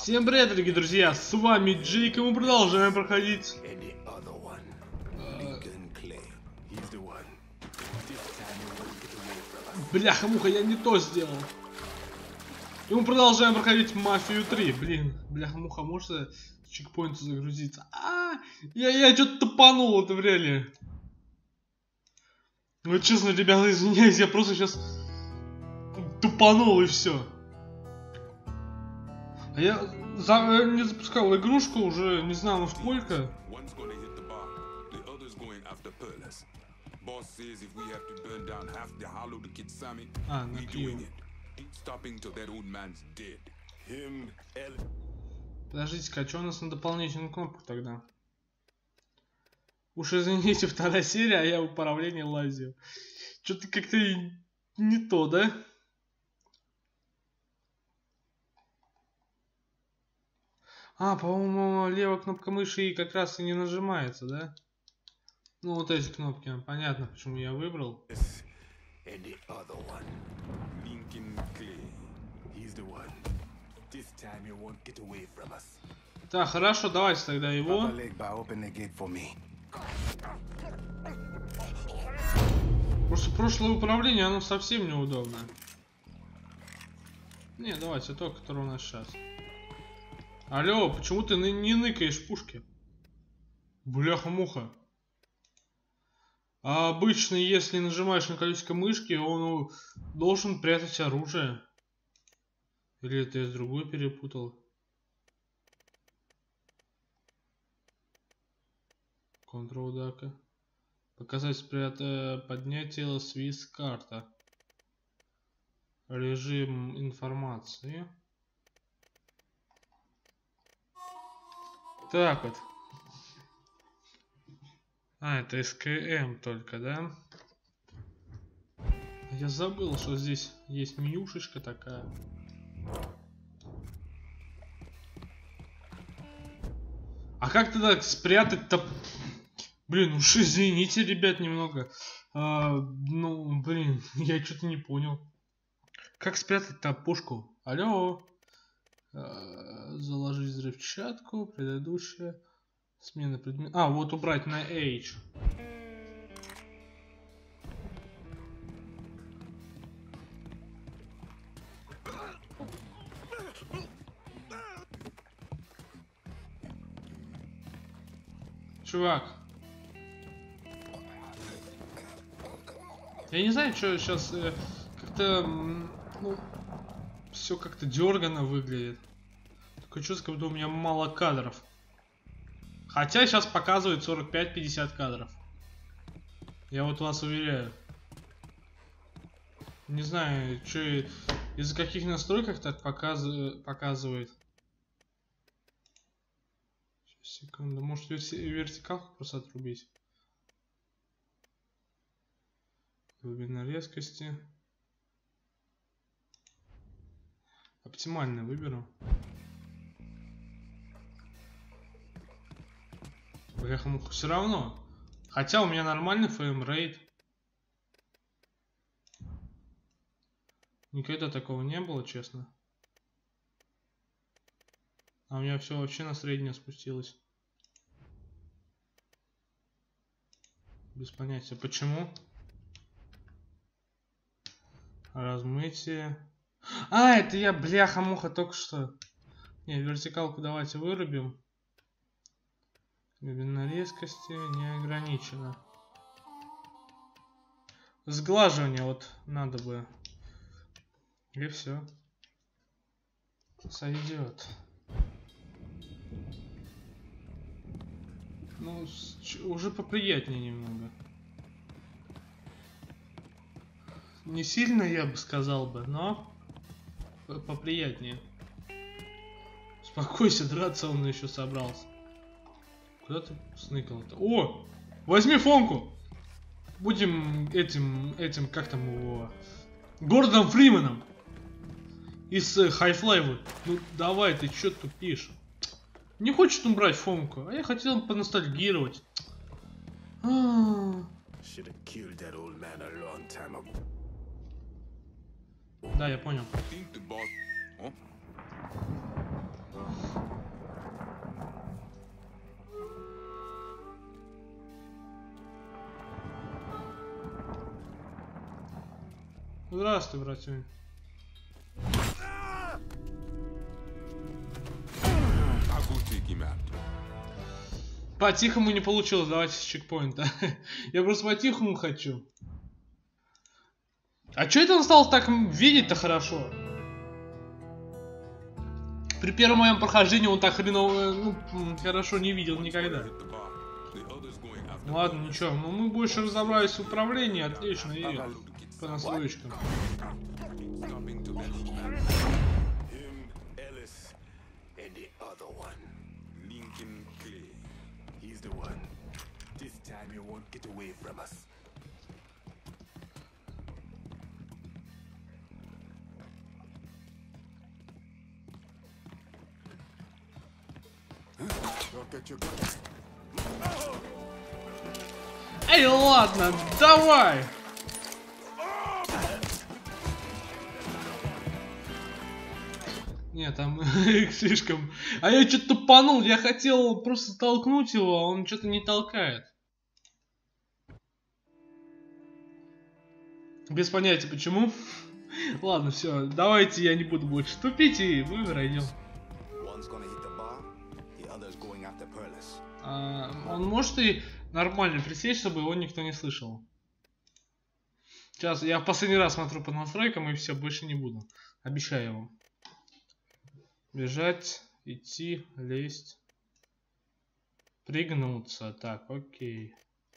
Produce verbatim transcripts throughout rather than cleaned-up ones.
Всем привет, дорогие друзья, с вами Джейк, и мы продолжаем проходить. Бляха-муха, я не то сделал. И мы продолжаем проходить Мафию три. Блин, бляха-муха, может чекпоинт загрузиться? А, я, я что-то тупанул, это в реале. Ну, честно, ребята, извиняюсь, я просто сейчас тупанул и все. А я за, не запускал игрушку уже не знаю ну сколько. А, на Q. Подождите-ка, а что у нас на дополнительную кнопку тогда? Уж извините, вторая серия, а я в управлении лазил. Что-то как-то не то, да? А, по-моему, левая кнопка мыши как раз и не нажимается, да? Ну, вот эти кнопки. Понятно, почему я выбрал. Так, хорошо, давайте тогда его. Просто прошлое управление, оно совсем неудобно. Не, давайте то, которое у нас сейчас. Алло, почему ты не ныкаешь пушки? Бляха-муха. А обычно, если нажимаешь на колесико мышки, он должен прятать оружие. Или это я с другой перепутал? Контрол дака. Показать спрятать, поднять тело, свист, карта. Режим информации. Так вот. А, это эс ка эм только, да? Я забыл, что здесь есть менюшечка такая. А как тогда спрятать-то? Блин, уж извините, ребят, немного. А, ну, блин, я что-то не понял. Как спрятать-то пушку? Алло. А, заложить взрывчатку, предыдущая. Смена предмета. А, вот убрать на H. Чувак. Я не знаю, что сейчас э, как-то ну, все как-то дергано выглядит. Такое чувство, как будто у меня мало кадров. Хотя сейчас показывает сорок пять пятьдесят кадров. Я вот вас уверяю. Не знаю, что из-за каких настройках так показ... показывает. Сейчас, секунду. Может вертикалку просто отрубить. Глубина резкости. Оптимально выберу. Бляха-муха, все равно. Хотя у меня нормальный фреймрейт. Никогда такого не было, честно. А у меня все вообще на среднее спустилось. Без понятия. Почему? Размытие. А, это я, бляха-муха, только что. Не, вертикалку давайте вырубим. Глубина резкости не ограничена. Сглаживание вот надо бы. И все. Сойдет. Ну, уже поприятнее немного. Не сильно, я бы сказал бы, но поприятнее. Успокойся, драться он еще собрался. Куда ты сныкал-то? О! Возьми Фомку! Будем этим, этим, как там его... Гордоном Фрименом! Из Half-Life. Ну давай, ты чё тупишь? Не хочет он брать Фомку, а я хотел поностальгировать. А -а -а. Да, я понял. Здравствуй, братья. По-тихому не получилось, давайте с чекпоинта. Я просто по-тихому хочу. А чё это он стал так видеть-то хорошо? При первом моем прохождении он так хреново, ну, хорошо не видел никогда. Ладно, ничего, но мы больше разобрались в управлении, отлично, и по настройкам. Эй, ладно, давай! Нет, там слишком... А я что-то тупанул, я хотел просто толкнуть его, а он что-то не толкает. Без понятия почему. Ладно, все, давайте я не буду больше тупить, и мы пройдем. А, он может и нормально присесть, чтобы его никто не слышал. Сейчас я в последний раз смотрю по настройкам, и все, больше не буду. Обещаю вам. Бежать, идти, лезть, пригнуться. Так, окей.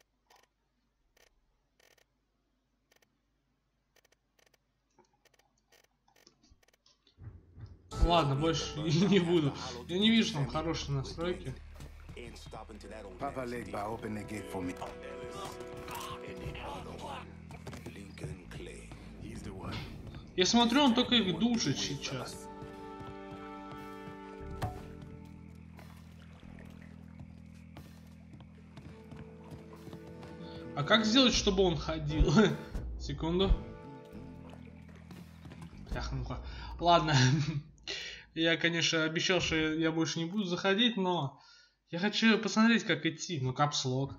Ладно, больше не буду. Я не вижу там хорошие настройки. Я смотрю, он только их душит сейчас. А как сделать, чтобы он ходил? Секунду. Ах, ну-ка. Ладно. Я, конечно, обещал, что я больше не буду заходить, но я хочу посмотреть, как идти. Ну, капслок.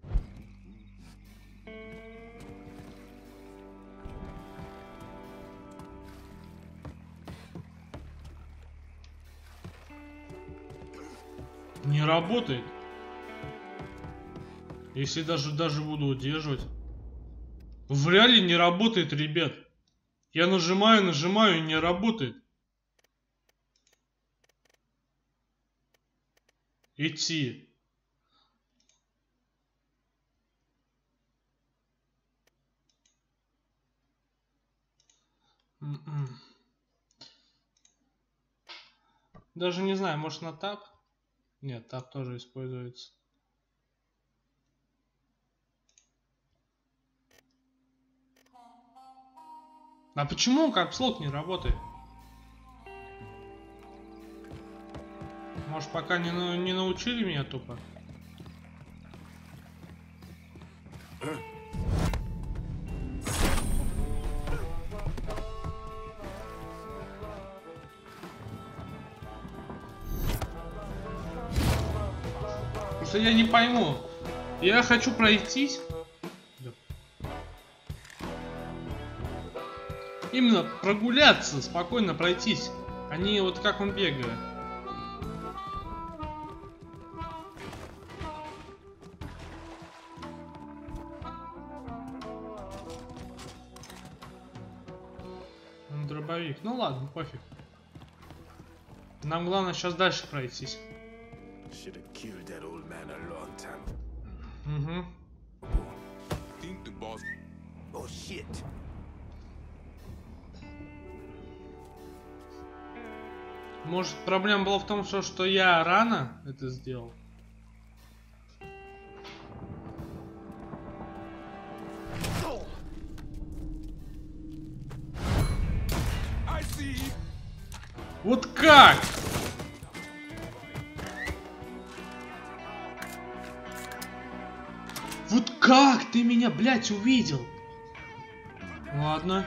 Не работает. Если даже даже буду удерживать. В реале не работает, ребят. Я нажимаю, нажимаю и не работает. Идти. Даже не знаю, может на тап? Нет, тап тоже используется. А почему капслок не работает? Может, пока не, не научили меня тупо? Просто я не пойму. Я хочу пройтись. Именно прогуляться, спокойно пройтись. А не вот как он бегает. Дробовик. Ну ладно, пофиг. Нам главное сейчас дальше пройтись. Угу. Может, проблема была в том, что, что я рано это сделал? Вот как? Вот как ты меня, блядь, увидел? Ладно.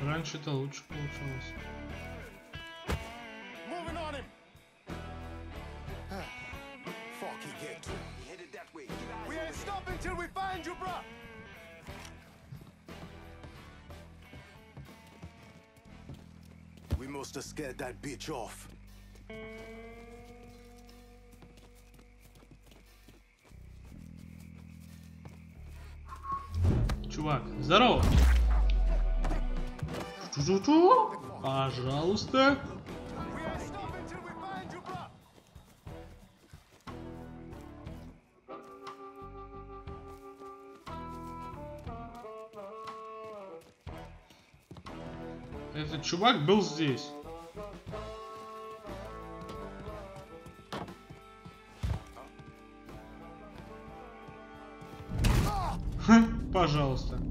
Раньше это лучше получалось. We must have scared that bitch off. Чувак, здорово! Чу-чу-чу! Пожалуйста! Этот чувак был здесь. Ха, пожалуйста.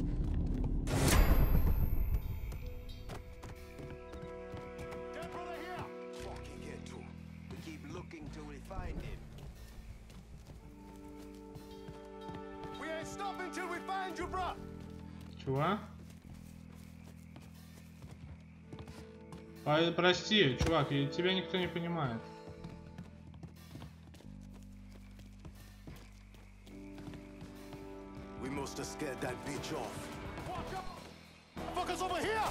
Чувак? А, прости, чувак, тебя никто не понимает. We must have scared that bitch off. Fuckers over here!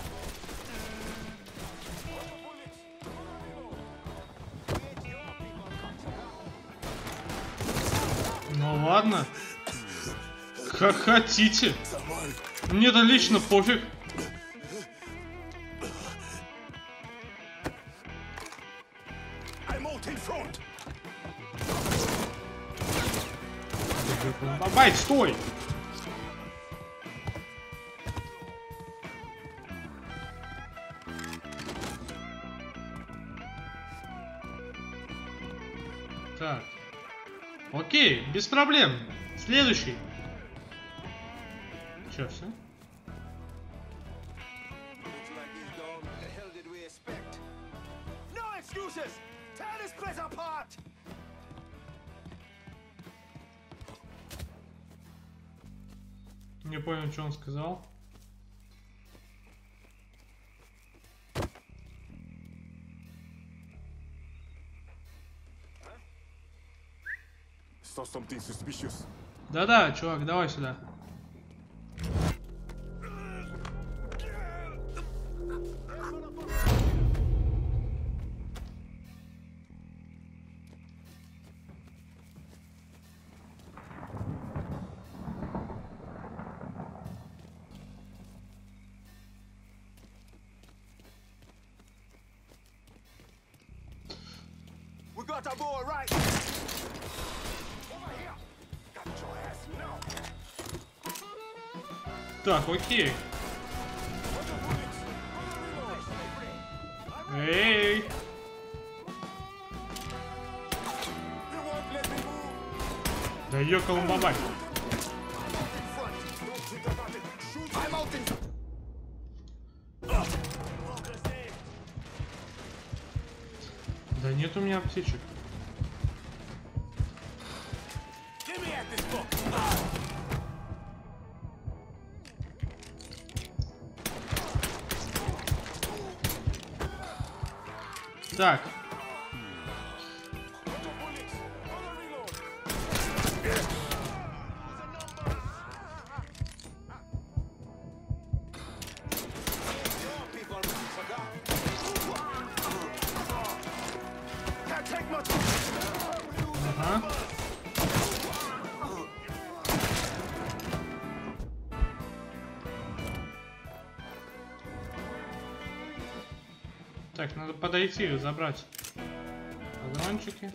Ну ладно. Как хотите. Мне-то лично пофиг. Бабай, стой! Так. Окей, без проблем. Следующий. Че, все? Не понял, что он сказал. Да-да, чувак, давай сюда. Так, окей. Эй! Да ёкал бабай. Да нет у меня аптечек. Так. Ага. Так, надо подойти и забрать патрончики.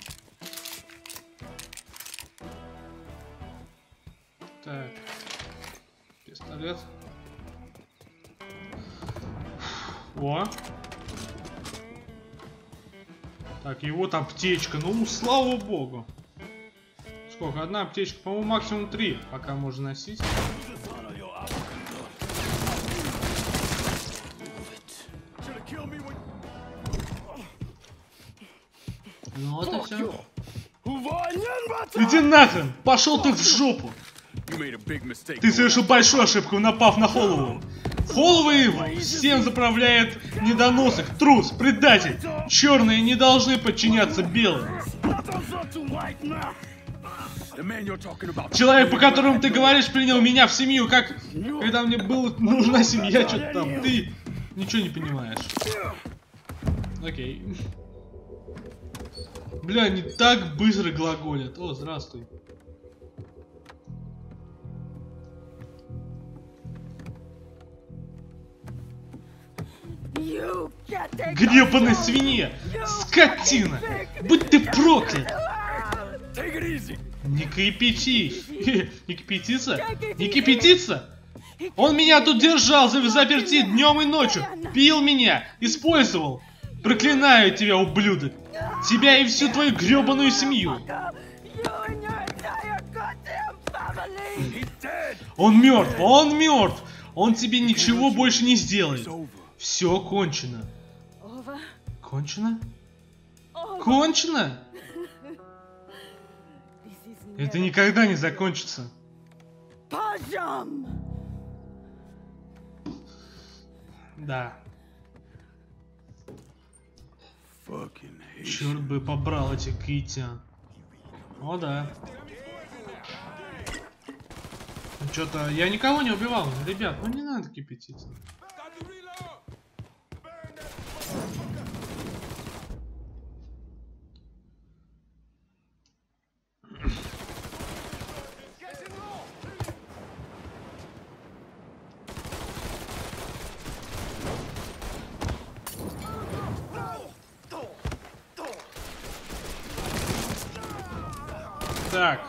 Так, пистолет. О! Так, и вот аптечка. Ну, слава богу. Сколько? Одна аптечка. По-моему, максимум три, пока можно носить. Ну вот и все. Иди нахрен! Пошел ты в жопу! Ты совершил большую ошибку, напав на голову Холлвей всем заправляет недоносок, трус, предатель. Черные не должны подчиняться белым. Человек, по которому ты говоришь, принял меня в семью, как когда мне была нужна семья, что-то там. Ты ничего не понимаешь. Окей. Бля, они так быстро глаголят. О, здравствуй. Гребаная свинья! Скотина! Будь ты проклят! Не кипятись! Не кипятиться? Не кипятиться? Он меня тут держал за заперти днем и ночью! Пил меня! Использовал! Проклинаю тебя, ублюдок! Тебя и всю твою гребаную семью! Он мертв! Он мертв! Он тебе ничего больше не сделает! Все кончено. Кончено? Кончено? Это никогда не закончится. Да. Черт бы побрал этих гаитян. О да. Что-то я никого не убивал, ребят, ну не надо кипятиться. Так.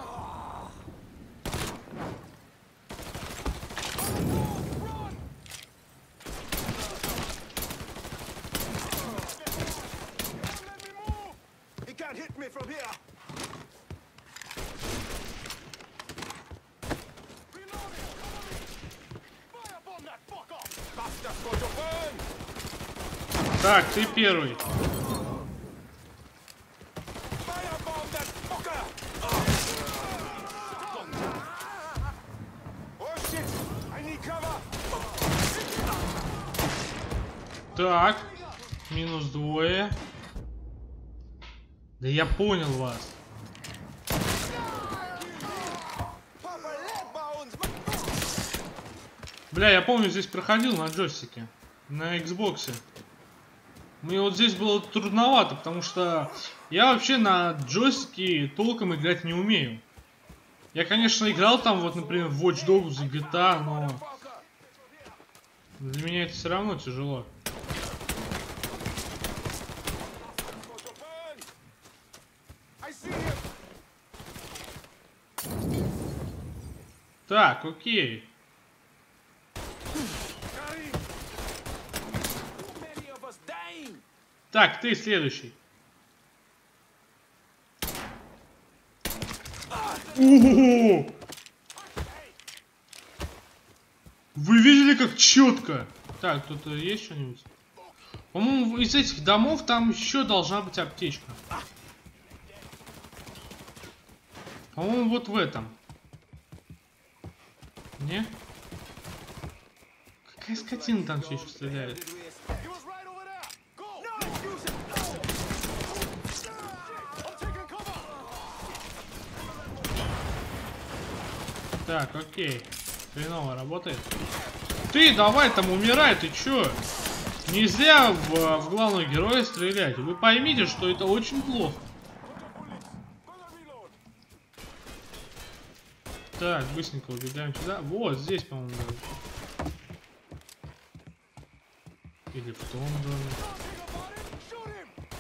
Так, ты первый. Так, минус двое. Да я понял вас. Бля, я помню, здесь проходил на джойстике, на Xbox. Мне вот здесь было трудновато, потому что я вообще на джойстике толком играть не умею. Я, конечно, играл там, вот, например, в Watch Dogs, джи ти эй, но для меня это все равно тяжело. Так, окей. Так, ты следующий. О-о-о! Вы видели, как четко? Так, тут есть что-нибудь? По-моему, из этих домов там еще должна быть аптечка. По-моему, вот в этом. Не? Какая скотина там все еще стреляет? Так, окей. Хреново работает. Ты давай там умирай, ты чё? Нельзя в, в главного героя стрелять. Вы поймите, что это очень плохо. Так, быстренько убегаем сюда. Вот, здесь, по-моему, даже. Или в том доме.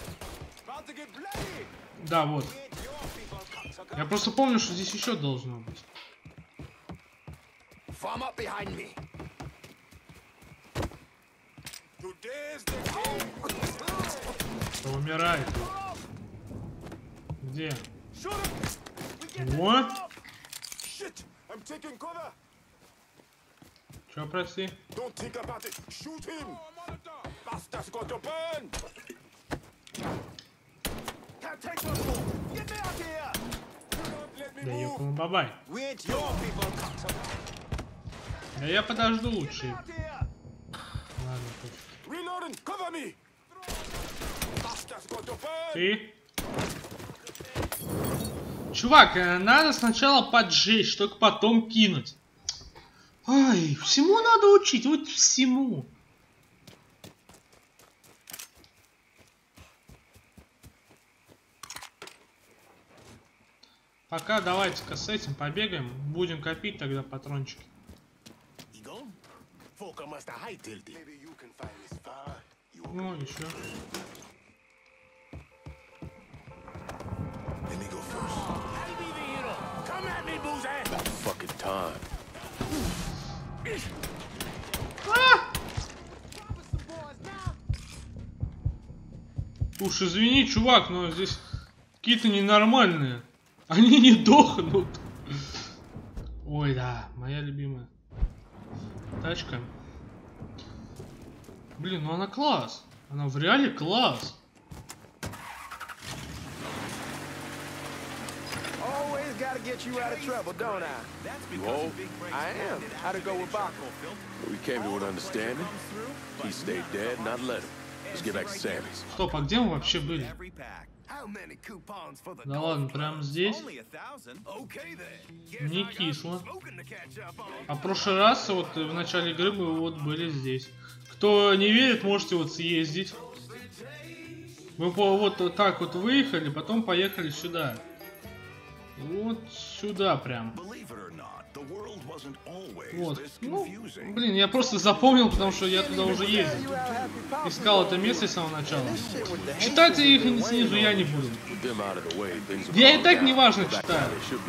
Да, вот. Я просто помню, что здесь еще должно быть. Что умирает? Где? Вот. Чё, прости? Да ёпта, бабай. Да я подожду лучше. Ладно, пофиг. Reloading, cover me. Bastards got to burn. Ты? Чувак, надо сначала поджечь, только потом кинуть. Ай, всему надо учить, вот всему. Пока давайте-ка с этим побегаем, будем копить тогда патрончики. Ну, еще. А! Уж извини, чувак, но здесь какие-то ненормальные. Они не дохнут. Ой, да, моя любимая тачка. Блин, ну она класс. Она в реале класс. Get you out of trouble, don't I? You old? I am. How'd it go with Baco? We came to an understanding. He stayed dead, not let him. Let's get back to Sammy's. Стоп, а где мы вообще были? Да ладно, прямо здесь? Не кисло. А в прошлый раз, вот в начале игры, мы вот были здесь. Кто не верит, можете вот съездить. Мы вот так вот выехали, потом поехали сюда. Вот сюда прям. Вот. Ну, блин, я просто запомнил, потому что я туда уже ездил. Искал это место с самого начала. Читать их снизу я не буду. Я и так неважно читаю.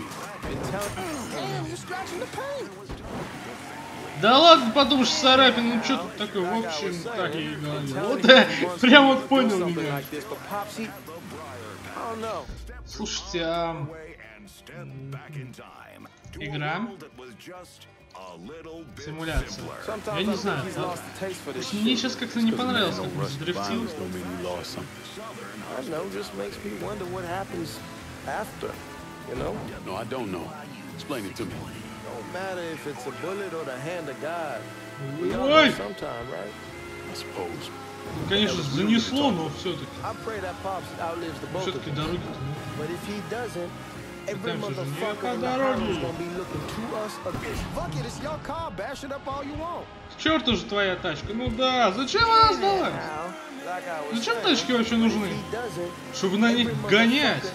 Да ладно, подумаешь, царапин, ну что тут такое, в общем, так я и говорил. Вот да, прям вот понял меня. Слушайте, а... Игра. Симуляция. Я не знаю. Да? Мне сейчас как-то не понравилось, как он сдрифтил. Ой! Ну, конечно, занесло, но все-таки. Все-таки дороги-то. Не по дороге. К черту же твоя тачка. Ну да, зачем она сдалась? Зачем тачки вообще нужны? Чтобы на них гонять.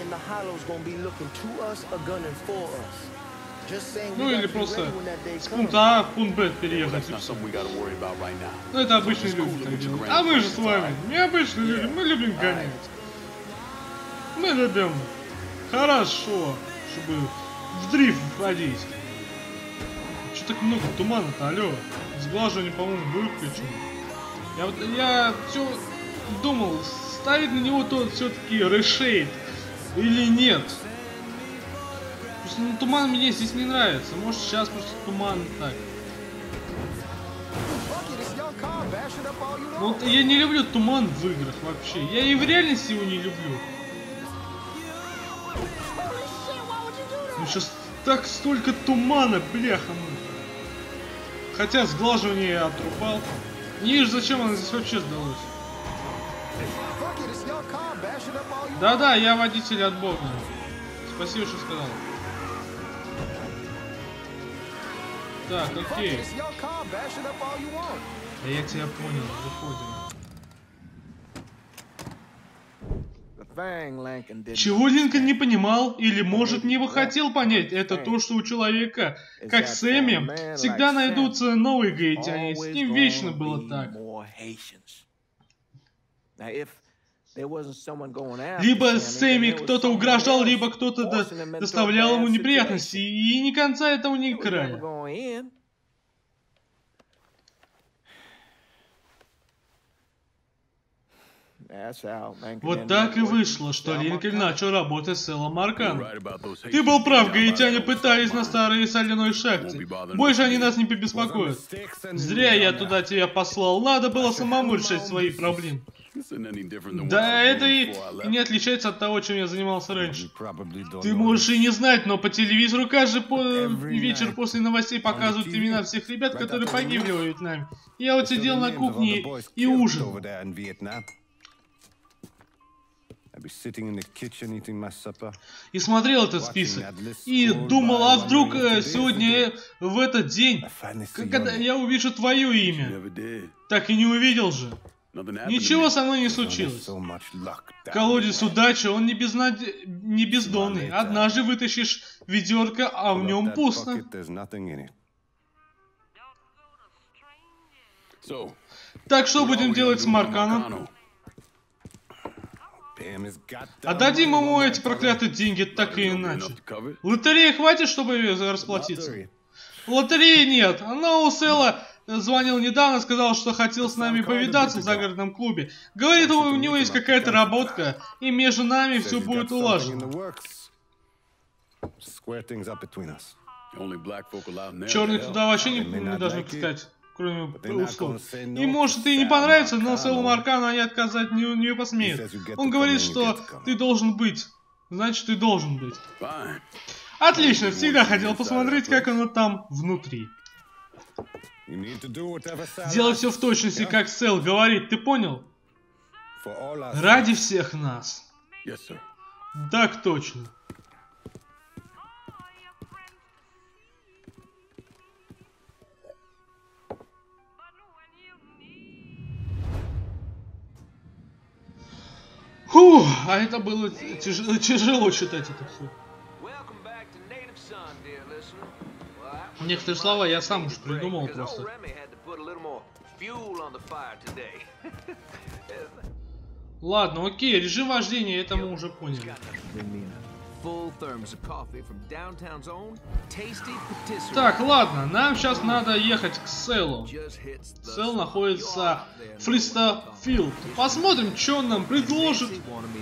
Ну или просто с пункта А в пункт Б переехать. Ну это обычные люди так делают. А мы же с вами необычные люди, мы любим гонять. Мы любим хорошо, чтобы в дрифт входить. Че так много тумана-то, алло? Сглаживание, по-моему, выключено. Я вот, я все думал, ставить на него тот все-таки решейд или нет. Просто ну, туман мне здесь не нравится. Может сейчас просто туман так. Ну вот я не люблю туман в играх вообще. Я и в реальности его не люблю. Ну сейчас так столько тумана, бляха. Хотя сглаживание я отрубал. Не вижу, зачем она здесь вообще сдалась. Да-да, я водитель от Бога. Спасибо, что сказал. Так, окей. Да я тебя понял, выходим. Чего Линкольн не понимал или, может, не хотел понять, это то, что у человека, как Сэмми, всегда найдутся новые гаитяне. С ним вечно было так. Либо Сэмми кто-то угрожал, либо кто-то до доставлял ему неприятности, и ни конца этому ни края. Вот так и вышло, что Линкольн начал работать с Элом Марканом. Ты был прав, гаитяне пытались на старой соляной шахте. Больше они нас не побеспокоят. Зря я туда тебя послал, надо было самому решать свои проблемы. Да, это и, и не отличается от того, чем я занимался раньше. Ты можешь и не знать, но по телевизору каждый по... вечер после новостей показывают имена всех ребят, которые погибли во Вьетнаме. Я вот сидел на кухне и ужинал. И смотрел этот список. И думал, а вдруг сегодня в этот день, когда я увижу твое имя. Так и не увидел же. Ничего со мной не случилось. Колодец удачи, он не, безнад... не бездонный. Однажды вытащишь ведерко, а в нем пусто. Так что будем делать с Марканом? Отдадим ему эти проклятые деньги так и иначе. Лотереи хватит, чтобы расплатиться? Лотереи нет. Ноусела звонил недавно, сказал, что хотел с нами повидаться в загородном клубе. Говорит, у него есть какая-то работка, и между нами все будет улажено. Черных туда вообще не, не должны пускать, кроме услов. И может и не понравится, но Селу Маркану они отказать не, не посмеют. Он говорит, что ты должен быть. Значит, ты должен быть. Отлично, всегда хотел посмотреть, как оно там внутри. Делай все в точности, как Сэл говорит, ты понял? Ради всех нас. Так точно. Фух, а это было тяжело, тяжело читать это все. Некоторые слова я сам уж придумал просто. Ладно, окей, режим вождения, это мы уже поняли. Так, ладно, нам сейчас надо ехать к Селу. Сел находится в Фристофилд. Посмотрим, что он нам предложит.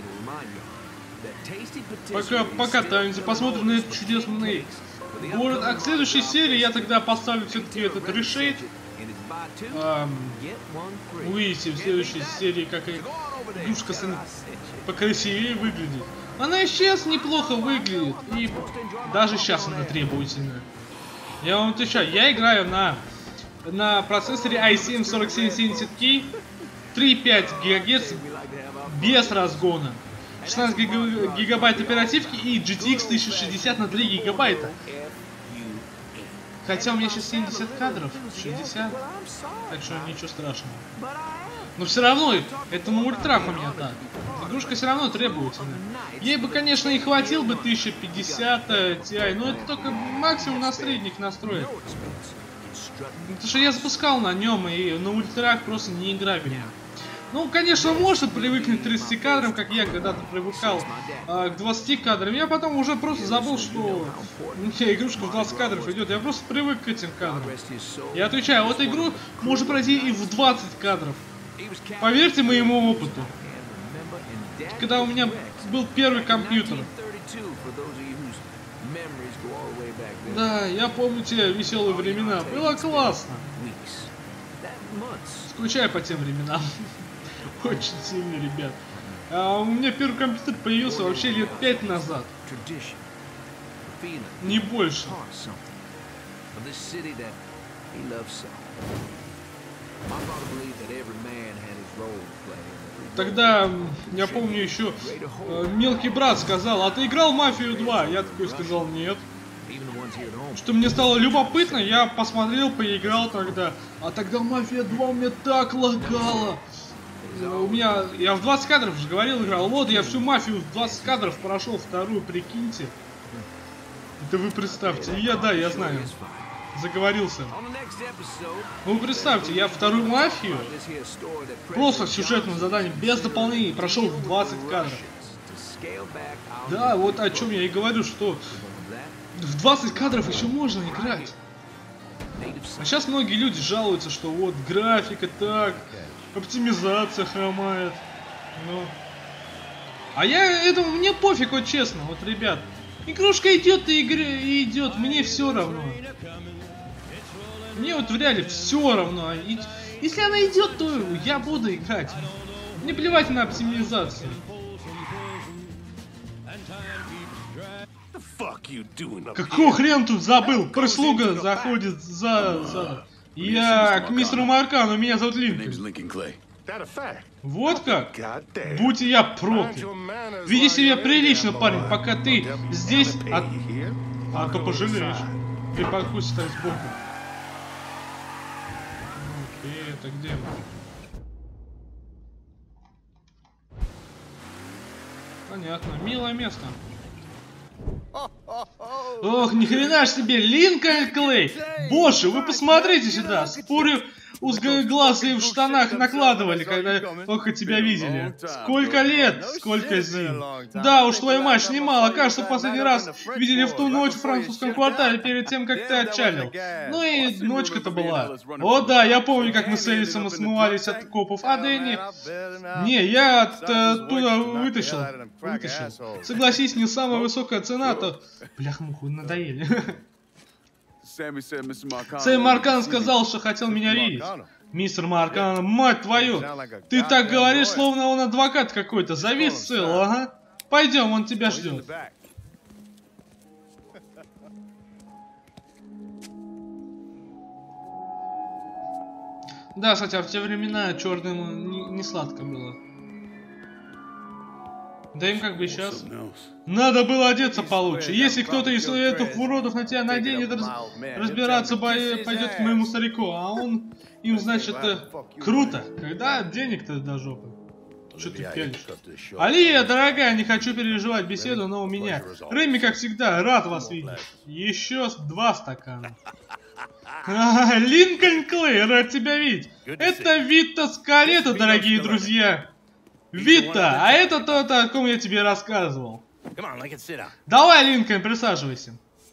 Пока покатаемся, посмотрим на этот чудесный город. А к следующей серии я тогда поставлю все-таки этот решейд. Эм, увидите в следующей серии, как игрушка покрасивее выглядит. Она и сейчас неплохо выглядит, и даже сейчас она требовательная. Я вам отвечаю, я играю на, на процессоре ай семь сорок семь семьдесят кей, три и пять гигагерца без разгона, шестнадцать гигабайт оперативки и джи ти экс тысяча шестьдесят на три гигабайта. Хотя у меня сейчас семьдесят кадров, шестьдесят, так что ничего страшного. Но все равно, это на ультрах у меня так. Игрушка все равно требовательная. Ей бы, конечно, и хватил бы тысяча пятьдесят Ti, но это только максимум на средних настроек. Потому что я запускал на нем, и на ультрах просто не играбельно. Ну, конечно, можно привыкнуть к тридцати кадрам, как я когда-то привыкал а, к двадцати кадрам. Я потом уже просто забыл, что у меня игрушка в двадцать кадров идет. Я просто привык к этим кадрам. Я отвечаю, вот игру можно пройти и в двадцать кадров. Поверьте моему опыту. Когда у меня был первый компьютер. Да, я помню те веселые времена. Было классно. Скучаю по тем временам. Очень сильно, ребят. А у меня первый компьютер появился вообще лет пять назад. Не больше. Тогда, я помню, еще э, мелкий брат сказал, а ты играл в Мафию два? Я такой сказал, нет. Что мне стало любопытно, я посмотрел, поиграл тогда. А тогда Мафия два у меня так лагала. У меня, я в двадцать кадров же говорил, играл. Вот, я всю Мафию в двадцать кадров прошел, вторую, прикиньте. Это вы представьте. И я, да, я знаю. Заговорился. Ну, вы представьте, я вторую Мафию, просто сюжетное задание, без дополнений, прошел в двадцать кадров. Да, вот о чем я и говорю, что в двадцать кадров еще можно играть. А сейчас многие люди жалуются, что вот графика так, оптимизация хромает. Ну. А я, это мне пофиг, вот честно, вот, ребят. Игрушка идет и игре и идет, мне все равно. Мне вот в реале все равно. И, если она идет, то я буду играть. Не плевать на оптимизацию. Какого хрена тут забыл? Прислуга заходит за... за... Я к мистеру Маркану, меня зовут Линкольн. Вот как? Будь я проклят. Веди себя прилично, парень, пока ты здесь... А, а то пожалеешь. Ты покусь стать сбоку. Окей, это где мы? Понятно, милое место. Ох, ни хрена ж себе, Линкольн Клей! Боже, вы посмотрите сюда! Спорю, узкоглазые в штанах накладывали, когда только тебя видели. Сколько лет, сколько зим. Да уж, твою мать, немало. Кажется, последний раз видели в ту ночь в французском квартале перед тем, как ты отчалил. Ну и ночка-то была. О да, я помню, как мы с Элисом смывались от копов. А Дэнни... Не, я оттуда вытащил. Вытащил. Согласись, не самая высокая цена, то... Блях-муху, надоели. Сэм Маркан сказал, что хотел меня видеть. Мистер Маркан, мать твою! Ты так говоришь, словно он адвокат какой-то. Завис цел, ага. Пойдем, он тебя ждет. Да, кстати, а в те времена черным не, не сладко было. Да им как бы сейчас. Надо было одеться получше. Если кто-то из этих уродов на тебя наденет, раз... разбираться пойдет к моему старику, а он им, значит, круто. Когда денег-то до жопы? Что ты пялишь? Алия, дорогая, не хочу переживать беседу, но у меня. Рэмми, как всегда, рад вас видеть. Еще два стакана. А, Линкольн Клей, рад тебя видеть. Это Витта Скалета, дорогие друзья. Витта, а это тот, о ком я тебе рассказывал. Давай, Линкольн, присаживайся.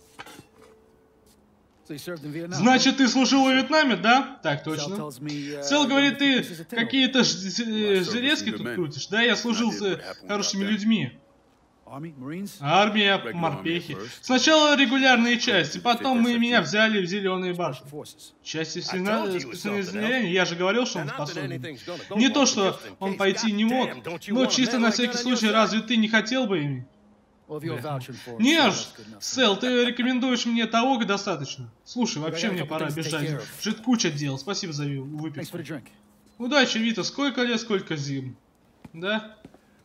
Значит, ты служил во Вьетнаме, да? Так точно. Сэл говорит, ты какие-то железки тут крутишь. Да, я служил с хорошими людьми. Армия, морпехи. Сначала регулярные части, потом мы меня взяли в зеленые башни. Части специализирования, я же говорил, что он способен. Не то, что он пойти не мог, но чисто на всякий случай, разве ты не хотел бы ими? Не ж, Сэл, ты рекомендуешь мне того достаточно. Слушай, вообще мне пора бежать. Жит куча дел, спасибо за выписку. Удачи, Вита, сколько лет, сколько зим. Да?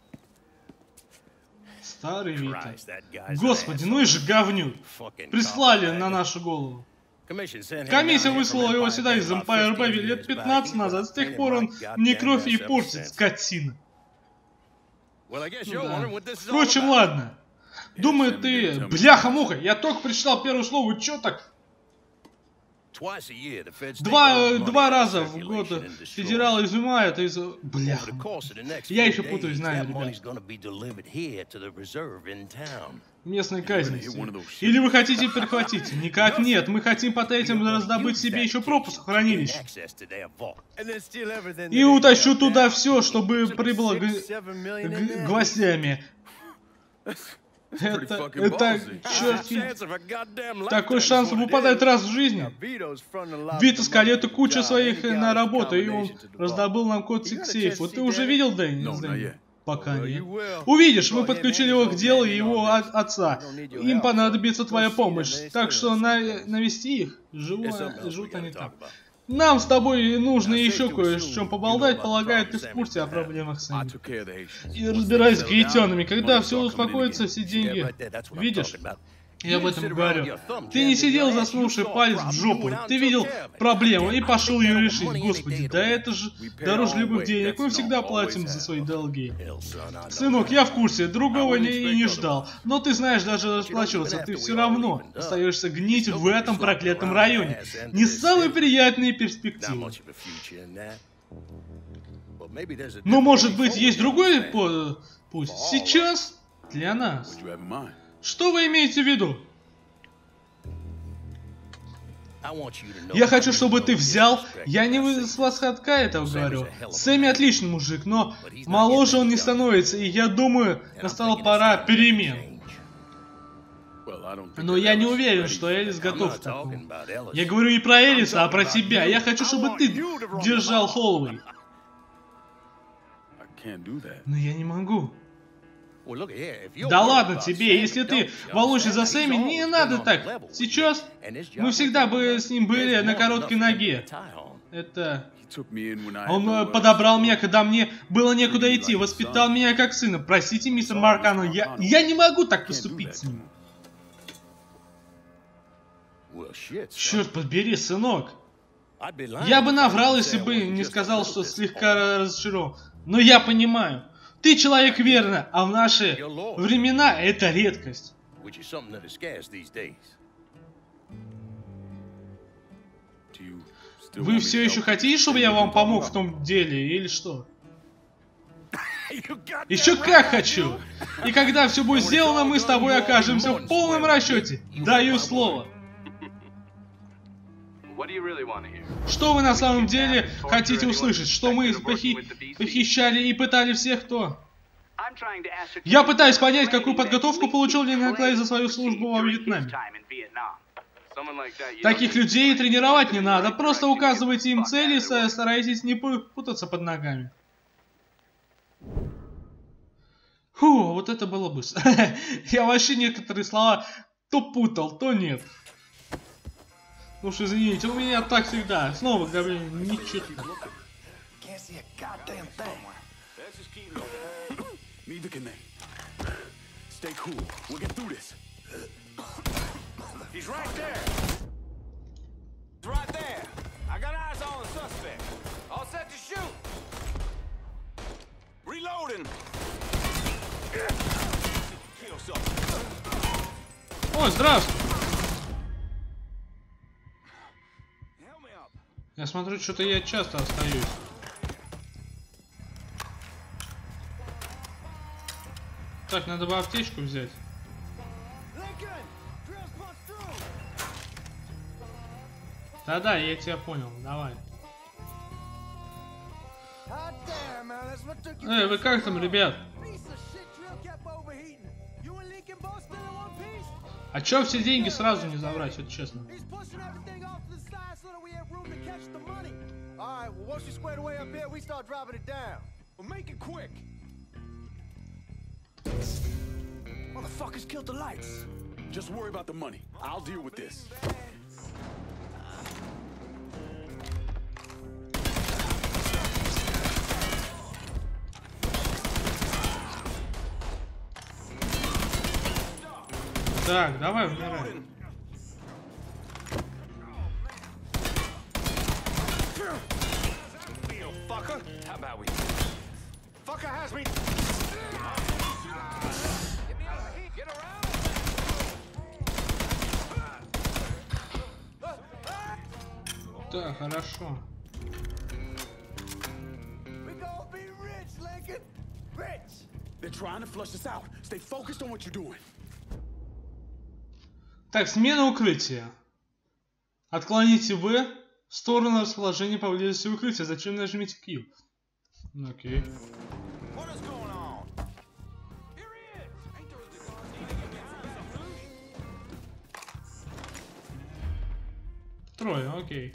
Старый Вита. Господи, ну и же говнюк. Прислали на нашу голову. Комиссия выслала его сюда из Empire Bay лет пятнадцать назад. С тех пор он не кровь и портит, скотина. Да. Впрочем, ладно. Думаю, ты... Бляха-муха, я только прочитал первое слово, чё так? Два, два раза в год федералы изымают из... Бляха. Я еще путаюсь, знаю, ребят. Местной казни. Или вы хотите перехватить? Никак нет. Мы хотим по этим раздобыть себе еще пропуск в хранилище. И утащу туда все, чтобы прибыло гвоздями. Это, это, черт, такой шанс выпадает раз в жизни. Вита Скалета куча своих на работу, и он раздобыл нам код к сейфу. Ты уже видел Дэнни? Пока нет. Увидишь, мы подключили его к делу его отца. Им понадобится твоя помощь, так что на, навести их. Живут, живут они там. Нам с тобой нужно еще кое о чем поболтать, полагаю, ты в курсе о проблемах с ними. И разбираюсь с гаитянами, когда все успокоится, все деньги. Видишь? Я об этом говорю. Ты не сидел, заснувший палец в жопу. Ты видел проблему и пошел ее решить. Господи, да это же дороже любых денег. Мы всегда платим за свои долги. Сынок, я в курсе, другого не, и не ждал. Но ты знаешь, даже расплачиваться ты все равно остаешься гнить в этом проклятом районе. Не самые приятные перспективы. Но может быть есть другой путь? Сейчас для нас. Что вы имеете в виду? Я хочу, чтобы ты взял... Я не с восходка этого говорю. Сэмми отличный мужик, но моложе он не становится, и я думаю, настала пора перемен. Но я не уверен, что Элис готов к такому. Я говорю не про Элиса, а про тебя. Я хочу, чтобы ты держал Холлоуэй. Но я не могу. Да ладно тебе, если ты волочишь за Сэмми, не надо так. Сейчас мы всегда бы с ним были на короткой ноге. Это... Он подобрал меня, когда мне было некуда идти, воспитал меня как сына. Простите, мистер Маркано, я, я не могу так поступить с ним. Черт побери, сынок. Я бы наврал, если бы не сказал, что слегка разочарован. Но я понимаю. Ты человек верно, а в наши времена это редкость. Вы все еще хотите, чтобы я вам помог в том деле, или что? Еще как хочу! И когда все будет сделано, мы с тобой окажемся в полном расчете. Даю слово. Что вы на самом деле хотите услышать? Что мы похи... похищали и пытали всех, кто? Я пытаюсь понять, какую подготовку получил Линнет Клей за свою службу во Вьетнаме. Таких людей тренировать не надо, просто указывайте им цели и старайтесь не путаться под ногами. Фу, вот это было быстро. Я вообще некоторые слова то путал, то нет. Ну уж извините, у меня так всегда. Снова говорю, ничего. О, здравствуй. Я смотрю, что-то я часто остаюсь. Так, надо бы аптечку взять. Да-да, я тебя понял, давай. Эй, вы как там, ребят? А чё все деньги сразу не забрать, вот честно? Motherfuckers killed the lights. Just worry about the money. I'll deal with this. Так, давай умирай. Да, хорошо. Так, смена укрытия. Отклоните В в сторону расположения поблизости укрытия. Зачем нажмите Q? Окей. Трое, окей.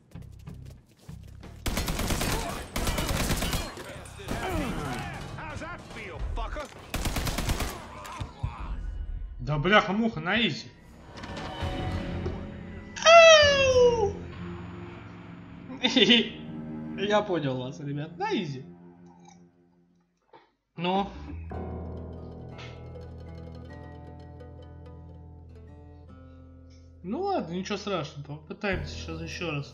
Да бляха-муха, на изи. Я понял вас, ребят, на изи. Ну. Ну ладно, ничего страшного, попытаемся сейчас еще раз.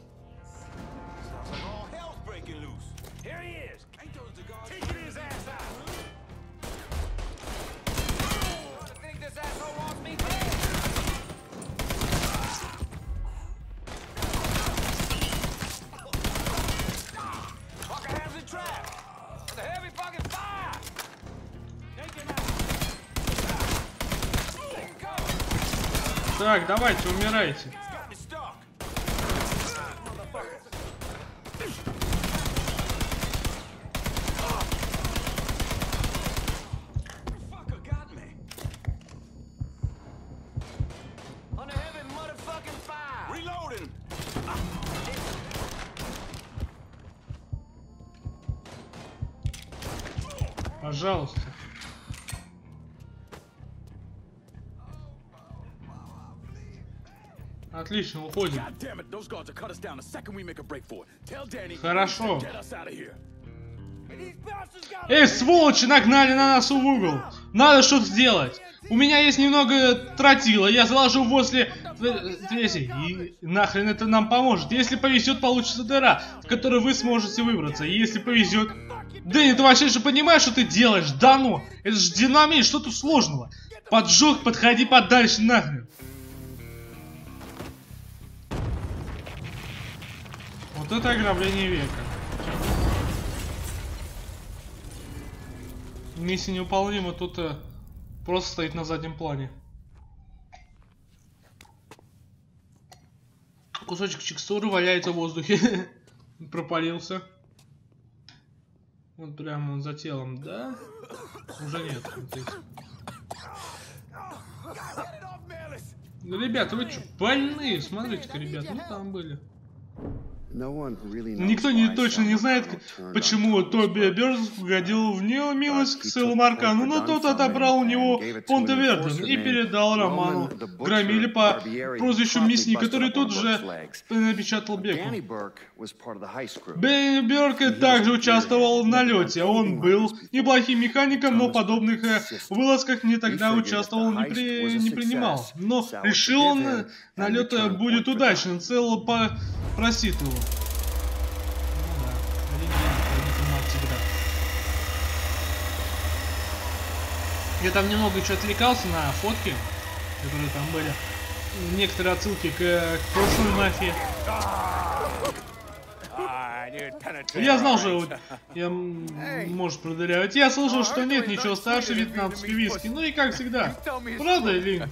Так, давайте, умирайте. Пожалуйста. Отлично, уходим. Хорошо. Эй, сволочи, нагнали на нас в угол. Надо что-то сделать. У меня есть немного тротила, я заложу возле двери. И нахрен это нам поможет. Если повезет, получится дыра, в которой вы сможете выбраться. И если повезет... Дэнни, ты вообще же понимаешь, что ты делаешь? Да ну! Это же динамит, что тут сложного? Поджог, подходи подальше нахрен. Вот это ограбление века. Миссия невыполнима, тут э, просто стоит на заднем плане. Кусочек текстуры валяется в воздухе. Пропалился. Вот прямо за телом, да? Уже нет. Ну, ребята, вы что, больные? Смотрите-ка, ребят, ну там были. Никто не точно не знает, почему Тоби Бёрнс угодил в немилость к Сэлу Маркану, но тот отобрал у него Понте-Верден и передал Роману Громиле по прозвищу Мясник, который тут же напечатал Беку. Бенни Бёрк также участвовал в налете. Он был неплохим механиком, но в подобных вылазках не тогда участвовал, не, при... не принимал. Но решил он, налет будет удачным. Сэл попросит его. Я там немного еще отвлекался на фотки, которые там были. Некоторые отсылки к, к прошлой мафии. Я знал, что я может продырявить. Я слышал, что нет ничего старше вьетнамской виски. Ну и как всегда. Правда, Линк?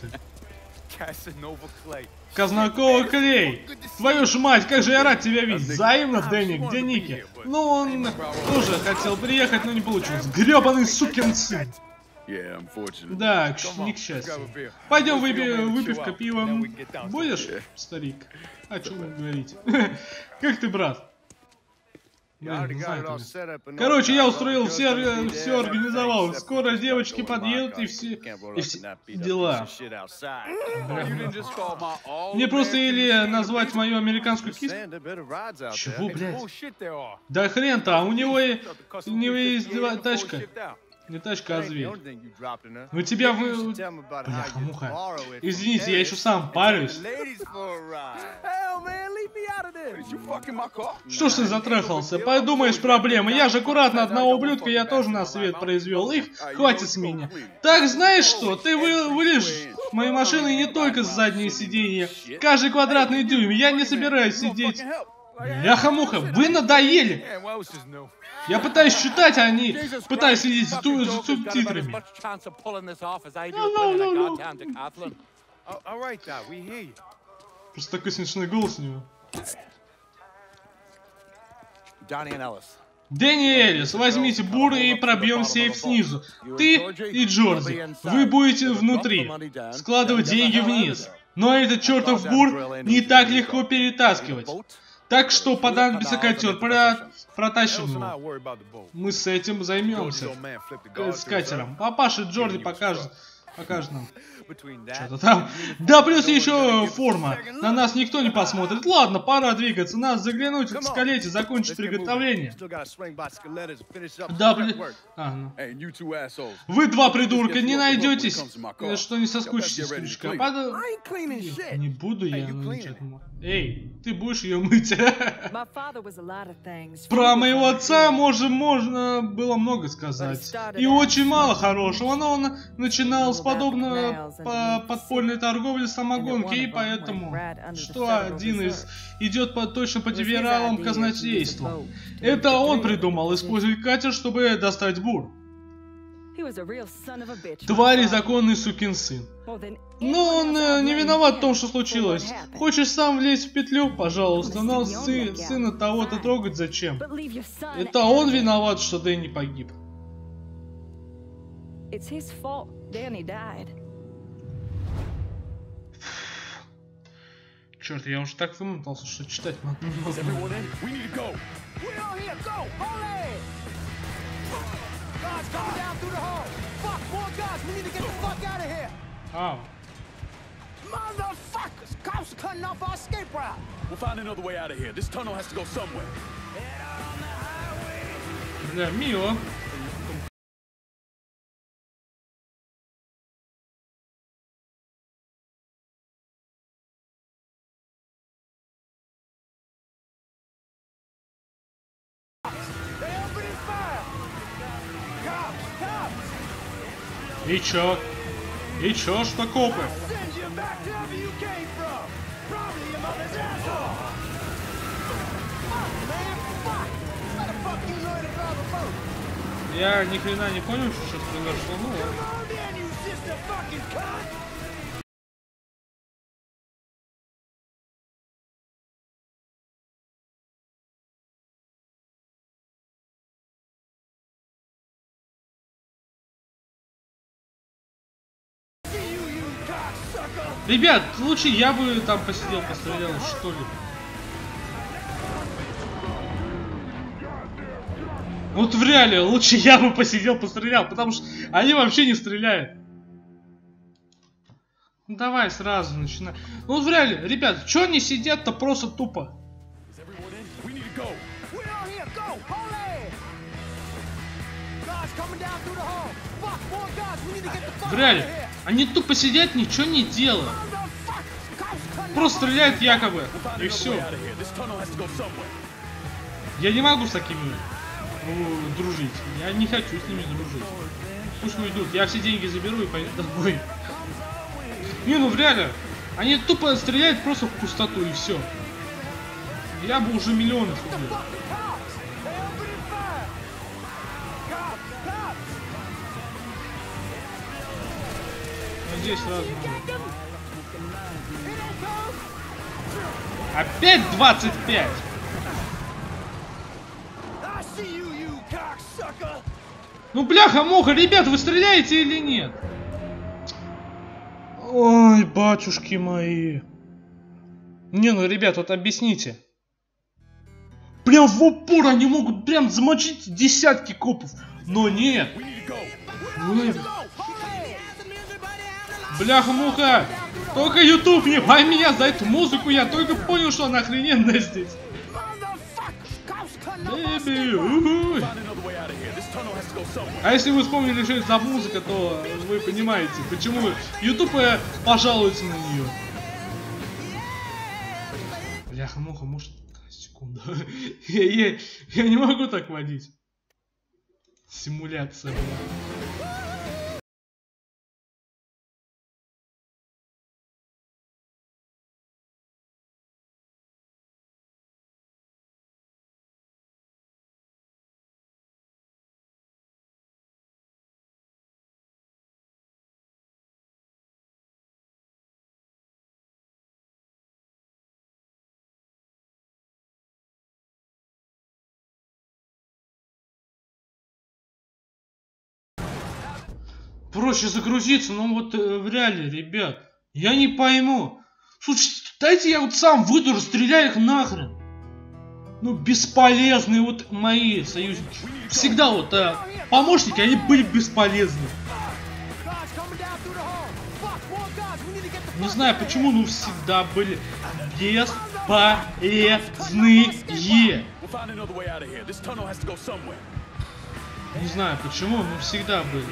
Казнакова Клей! Твою ж мать, как же я рад тебя видеть! Взаимно, Дэнни, где Ники? Ну, он тоже хотел приехать, но не получилось. Гребаный сукин сын! Да, не к счастью. Пойдем выпи выпивка пивом. Будешь, старик? О чем вы говорите? Как ты, брат? Блин, короче, я устроил все, все организовал. Скоро девочки подъедут и все, и все дела. Мне просто или назвать мою американскую киску? Чего, блядь? Да хрен-то, а у него, и, у него есть тачка. Не тачка, а зверь. Ну тебя вы... Бляха-муха. Извините, я еще сам парюсь. Что ж ты затрахался? Подумаешь, проблемы. Я же аккуратно одного ублюдка, я тоже на свет произвел. Их хватит с меня. Так, знаешь что? Ты вы, вылезешь в моей машины не только с задние сиденья. Каждый квадратный дюйм. Я не собираюсь сидеть. Бляха-муха, вы надоели! Я пытаюсь читать, а они пытаются следить за субтитрами. Просто такой смешной голос у него. Дэнни Эллис, возьмите буры и пробьем сейф снизу. Ты и Джорди, вы будете внутри. Складывать деньги вниз. Но этот чертов бур не так легко перетаскивать. Так что понадобится котер, про... протащим его. Мы с этим займемся. С катером. Папаша Джорди покажет, покажет нам. Что-то там. Да, плюс еще форма. На нас никто не посмотрит. Ладно, пора двигаться. Надо заглянуть к скалете, закончить приготовление. Да, блин. А, ну. Вы два придурка, не найдетесь, что не соскучитесь, крючка. Под... Не буду я. Ну, эй, ты будешь ее мыть? Про моего отца можно, можно было много сказать. И очень мало хорошего. Но он начинал с подобного по подпольной торговли самогонки, и поэтому, что один из идет по, точно по дивералам казначейству. Это он придумал использовать катер, чтобы достать бур. Тварь, законный сукин сын. Но он э, не виноват в том, что случилось. Хочешь сам влезть в петлю? Пожалуйста, но сы сына того-то трогать зачем? Это он виноват, что Дэнни погиб. Черт, я уже так вымотался, что читать надо. Ау. Motherfuckers! Cops are cutting off our escape route. We'll find another way out of here. This tunnel has to go somewhere. Бля, мило. И чё? И чё, что копы? Я ни хрена не понял, что сейчас произошло, ну ладно. Ребят, лучше я бы там посидел, пострелял, что ли. Вот в реале лучше я бы посидел, пострелял, потому что они вообще не стреляют. Ну давай сразу начинай. Ну вот в реале, ребят, что они сидят-то просто тупо? В реале, они тупо сидят, ничего не делают. Просто стреляют якобы, и все. Я не могу с такими ну, дружить. Я не хочу с ними дружить. Пусть уйдут. Я все деньги заберу и пойду домой. Не, ну в реале, они тупо стреляют просто в пустоту и все. Я бы уже миллионы убил. Здесь сразу. Опять двадцать пять. Ну бляха-муха, ребят, вы стреляете или нет? Ой, батюшки мои. Не, ну ребят, вот объясните. Прям в упор они могут прям замочить десятки копов. Но нет. Ой. Бляха-муха! Только YouTube не пойми меня за эту музыку, я только понял, что она охрененная здесь. Бэби, а если вы вспомнили, что это за музыка, то вы понимаете, почему YouTube пожалуется на нее. Бляха-муха, может... Секунду. я, я, я не могу так водить. Симуляция была. Проще загрузиться, но вот э, в реале, ребят, я не пойму. Слушайте, дайте я вот сам выйду, расстреляю их нахрен. Ну, бесполезные вот мои союзники. Всегда вот э, помощники, они были бесполезны. Не знаю почему, но всегда были бесполезные. Не знаю почему, но всегда были.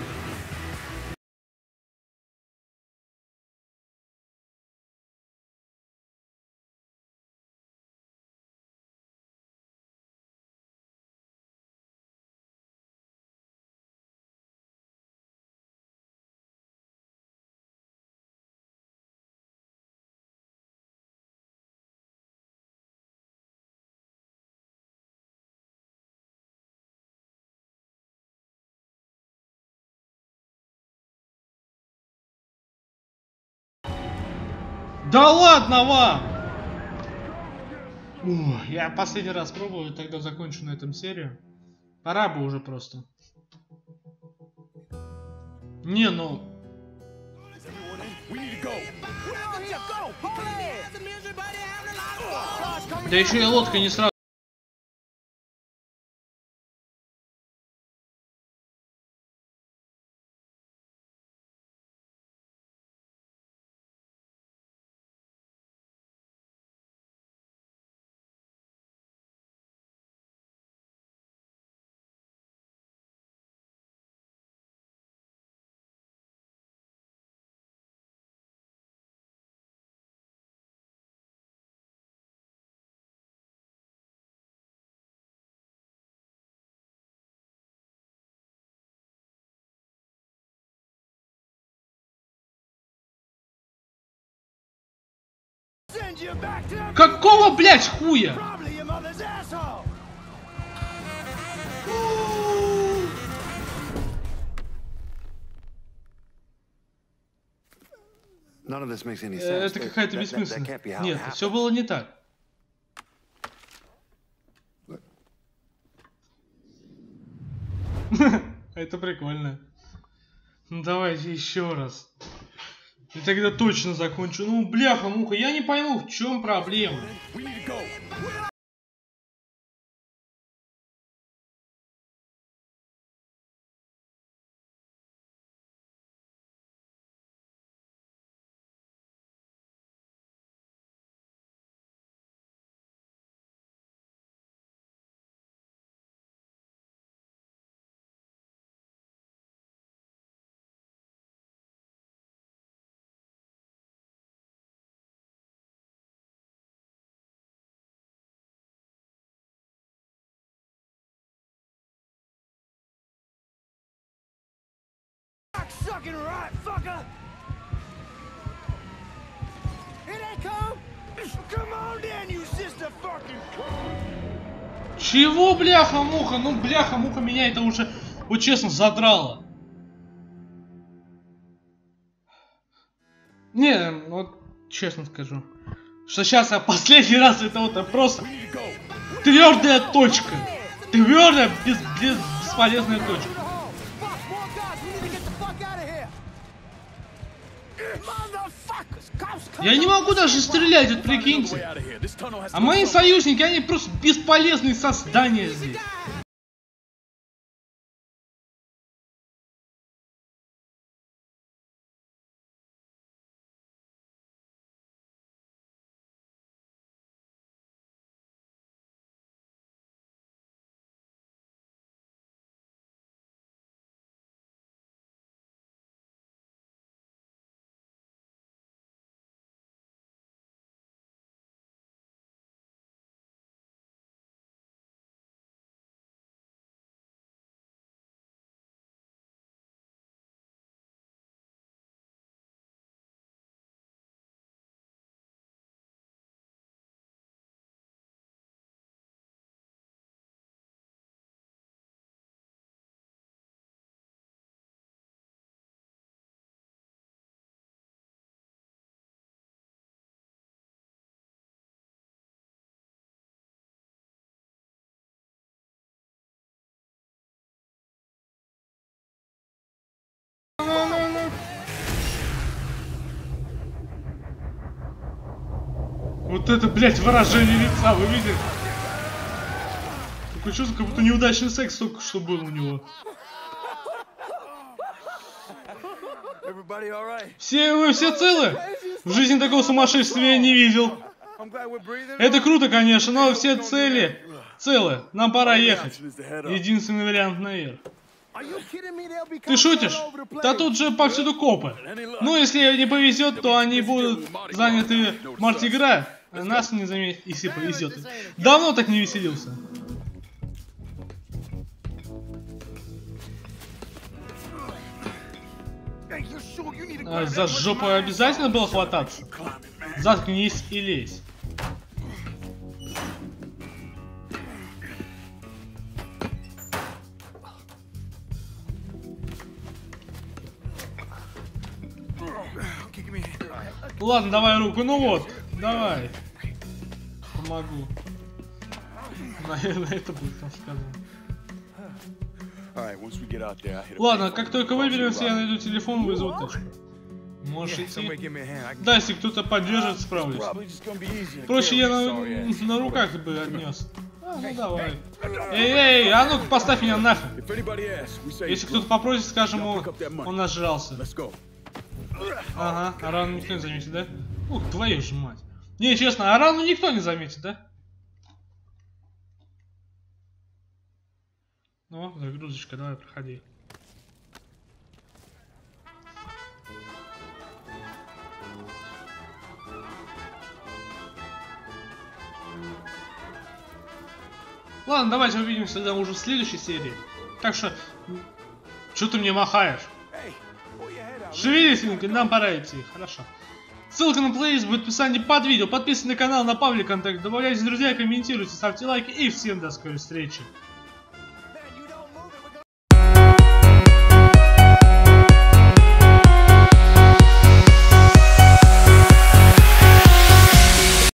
Да ладно вам! Ух, я последний раз пробую, тогда закончу на этом серию. Пора бы уже просто. Не, ну... Да еще и лодка не сразу. Какого, блядь, хуя? Это какая-то бессмысленность. Нет, все было не так. Это прикольно. Ну давайте еще раз. И тогда точно закончу. Ну, бляха-муха, я не пойму, в чем проблема. Sucking right, fucker! Here they come! Come on then, you sister fucking cunt! Чего, бляха-муха? Ну, бляха-муха, меня это уже, вот честно, задрало. Не, вот честно скажу, что сейчас я последний раз это вот просто твердая точка. Твердая, без, без, бесполезная точка. Я не могу даже стрелять, вот прикиньте. А мои союзники, они просто бесполезные создания здесь. Вот это, блядь, выражение лица, вы видите? Такое чувство, как будто неудачный секс только что был у него. Все, вы все целы? В жизни такого сумасшествия не видел. Это круто, конечно, но все цели целы. Нам пора ехать. Единственный вариант наверх. Ты шутишь? Да тут же повсюду копы. Ну, если не повезет, то они будут заняты Мартигра. Нас не заметят, если повезет. Давно так не веселился. А за жопу обязательно было хвататься? Заткнись и лезь. Ладно, давай руку, ну вот, давай. Помогу. Наверное, это будет там сказано. Ладно, как только выберемся, я найду телефон, вызову тачку. Можешь идти? Да, если кто-то поддержит, справлюсь. Проще я на, на руках бы отнес. А, ну давай. Эй, эй, а ну-ка поставь меня нахрен. Если кто-то попросит, скажем, он, он нажрался. Ага, а рану никто не заметит, да? Ух, твою же мать. Не, честно, а рану никто не заметит, да? Ну, загрузочка, давай, проходи. Ладно, давайте увидимся тогда уже в следующей серии. Так что, что ты мне махаешь? Шевелись, нам пора идти. Хорошо. Ссылка на плейлист будет в описании под видео. Подписывайтесь на канал, на Павлик Контакт. Добавляйтесь, друзья, комментируйте, ставьте лайки. И всем до скорой встречи.